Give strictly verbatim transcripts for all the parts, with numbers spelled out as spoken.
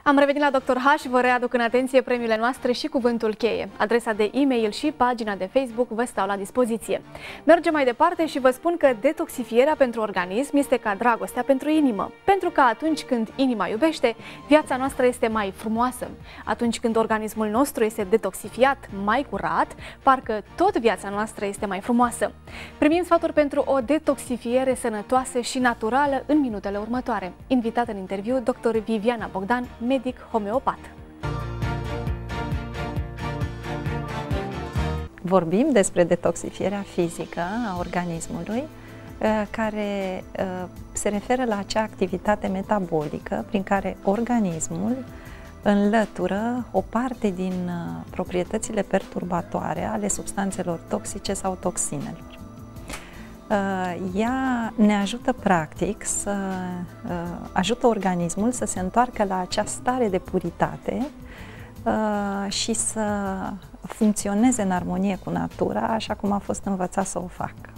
Am revenit la doctor H și vă readuc în atenție premiile noastre și cuvântul cheie. Adresa de e-mail și pagina de Facebook vă stau la dispoziție. Mergem mai departe și vă spun că detoxifierea pentru organism este ca dragostea pentru inimă. Pentru că atunci când inima iubește, viața noastră este mai frumoasă. Atunci când organismul nostru este detoxifiat, mai curat, parcă tot viața noastră este mai frumoasă. Primim sfaturi pentru o detoxifiere sănătoasă și naturală în minutele următoare. Invitată în interviu, doctor Viviana Bogdan, medic homeopat. Vorbim despre detoxifierea fizică a organismului, care se referă la acea activitate metabolică prin care organismul înlătură o parte din proprietățile perturbatoare ale substanțelor toxice sau toxinelor. Ea ne ajută practic să ajută organismul să se întoarcă la acea stare de puritate și să funcționeze în armonie cu natura, așa cum a fost învățat să o facă.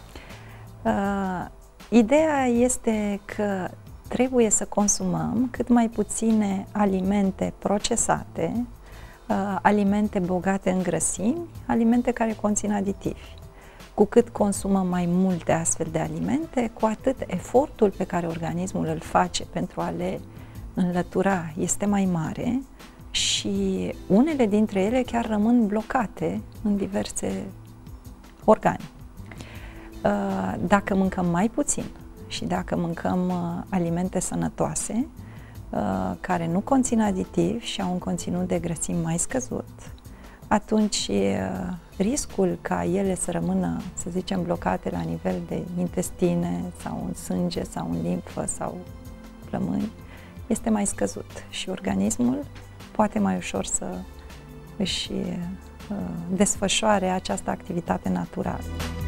Ideea este că trebuie să consumăm cât mai puține alimente procesate, alimente bogate în grăsimi, alimente care conțin aditivi. Cu cât consumăm mai multe astfel de alimente, cu atât efortul pe care organismul îl face pentru a le înlătura este mai mare și unele dintre ele chiar rămân blocate în diverse organe. Dacă mâncăm mai puțin și dacă mâncăm alimente sănătoase, care nu conțin aditivi și au un conținut de grăsimi mai scăzut, atunci riscul ca ele să rămână, să zicem, blocate la nivel de intestine sau în sânge sau în limfă sau plămâni este mai scăzut și organismul poate mai ușor să își desfășoare această activitate naturală.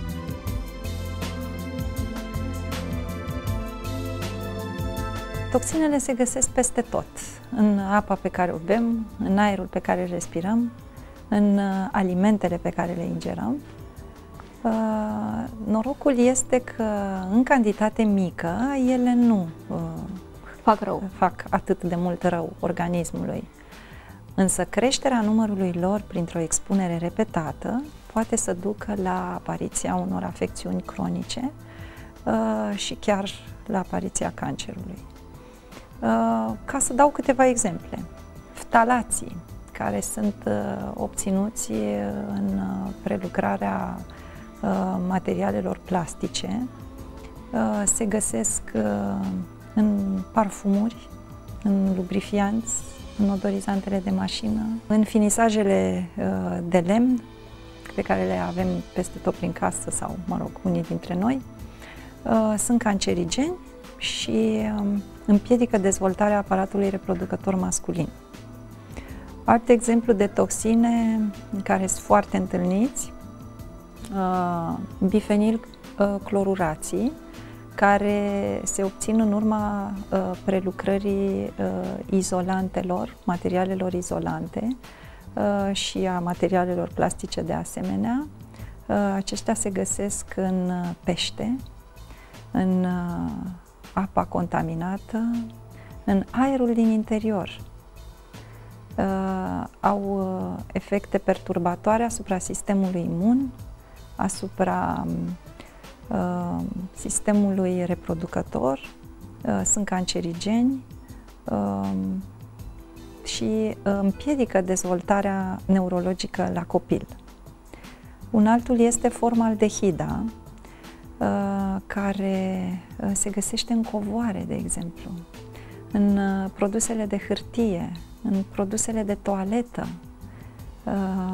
Toxinele se găsesc peste tot, în apa pe care o bem, în aerul pe care îl respirăm, în alimentele pe care le ingerăm. Norocul este că în cantitate mică ele nu fac rău, fac atât de mult rău organismului. Însă creșterea numărului lor printr-o expunere repetată poate să ducă la apariția unor afecțiuni cronice și chiar la apariția cancerului. Ca să dau câteva exemple, ftalații, care sunt uh, obținuți în uh, prelucrarea uh, materialelor plastice, uh, se găsesc uh, în parfumuri, în lubrifianți, în odorizantele de mașină, în finisajele uh, de lemn pe care le avem peste tot prin casă sau, mă rog, unii dintre noi, uh, sunt cancerigeni și uh, împiedică dezvoltarea aparatului reproducător masculin. Alt exemplu de toxine care sunt foarte întâlniți, uh, bifenilclorurații, care se obțin în urma uh, prelucrării uh, izolantelor, materialelor izolante uh, și a materialelor plastice de asemenea. Uh, aceștia se găsesc în pește, în uh, apa contaminată, în aerul din interior. Uh, au uh, efecte perturbatoare asupra sistemului imun, asupra uh, sistemului reproducător, uh, sunt cancerigeni uh, și împiedică dezvoltarea neurologică la copil. Un altul este formaldehida, uh, care uh, se găsește în covoare, de exemplu, în uh, produsele de hârtie, în produsele de toaletă uh,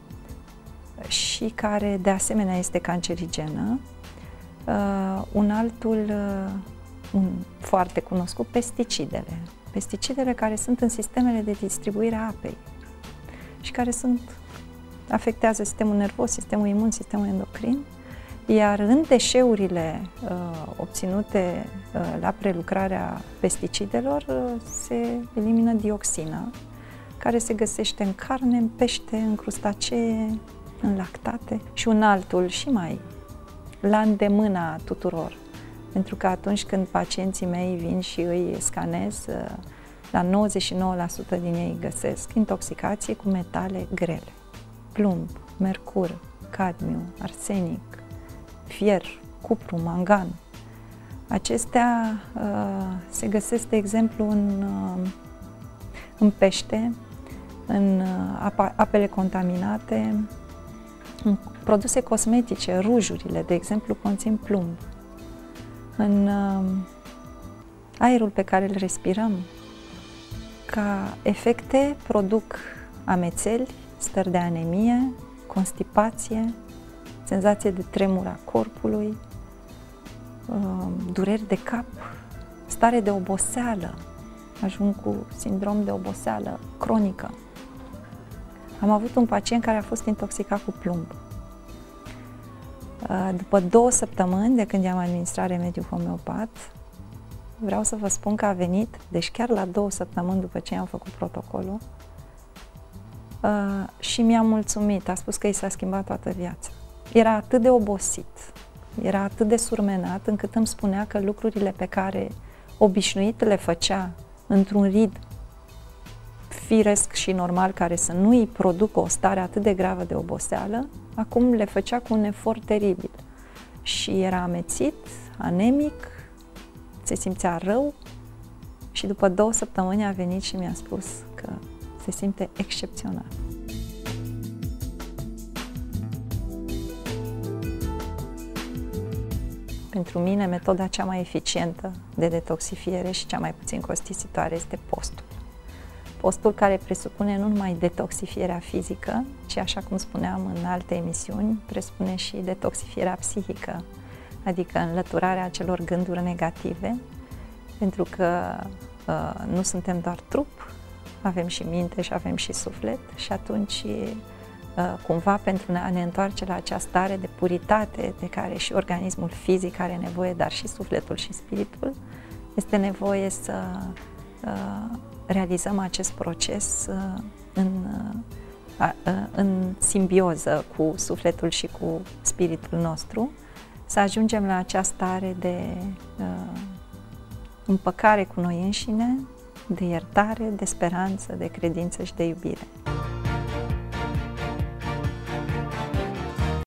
și care de asemenea este cancerigenă. Uh, un altul, uh, un foarte cunoscut, pesticidele. Pesticidele care sunt în sistemele de distribuire a apei și care sunt, afectează sistemul nervos, sistemul imun, sistemul endocrin, iar în deșeurile uh, obținute uh, la prelucrarea pesticidelor uh, se elimină dioxina, care se găsește în carne, în pește, în crustacee, în lactate și un altul și mai la îndemâna tuturor. Pentru că atunci când pacienții mei vin și îi scanez, la nouăzeci și nouă la sută din ei găsesc intoxicație cu metale grele. Plumb, mercur, cadmiu, arsenic, fier, cupru, mangan. Acestea uh, se găsesc, de exemplu, în, uh, în pește, în uh, apa, apele contaminate, în produse cosmetice, rujurile, de exemplu, conțin plumb. În uh, aerul pe care îl respirăm, ca efecte, produc amețeli, stări de anemie, constipație, senzație de tremur a corpului, dureri de cap, stare de oboseală, ajung cu sindrom de oboseală cronică. Am avut un pacient care a fost intoxicat cu plumb. După două săptămâni de când i-am administrat remediul homeopat, vreau să vă spun că a venit, deci chiar la două săptămâni după ce i-am făcut protocolul, și mi-a mulțumit, a spus că i s-a schimbat toată viața. Era atât de obosit, era atât de surmenat, încât îmi spunea că lucrurile pe care obișnuit le făcea într-un ritm firesc și normal, care să nu îi producă o stare atât de gravă de oboseală, acum le făcea cu un efort teribil. Și era amețit, anemic, se simțea rău și după două săptămâni a venit și mi-a spus că se simte excepțional. Pentru mine, metoda cea mai eficientă de detoxifiere și cea mai puțin costisitoare este postul. Postul care presupune nu numai detoxifierea fizică, ci, așa cum spuneam în alte emisiuni, presupune și detoxifierea psihică, adică înlăturarea acelor gânduri negative, pentru că uh, nu suntem doar trup, avem și minte și avem și suflet și atunci cumva pentru a ne întoarce la acea stare de puritate de care și organismul fizic are nevoie, dar și sufletul și spiritul, este nevoie să realizăm acest proces în, în simbioză cu sufletul și cu spiritul nostru, să ajungem la acea stare de împăcare cu noi înșine, de iertare, de speranță, de credință și de iubire.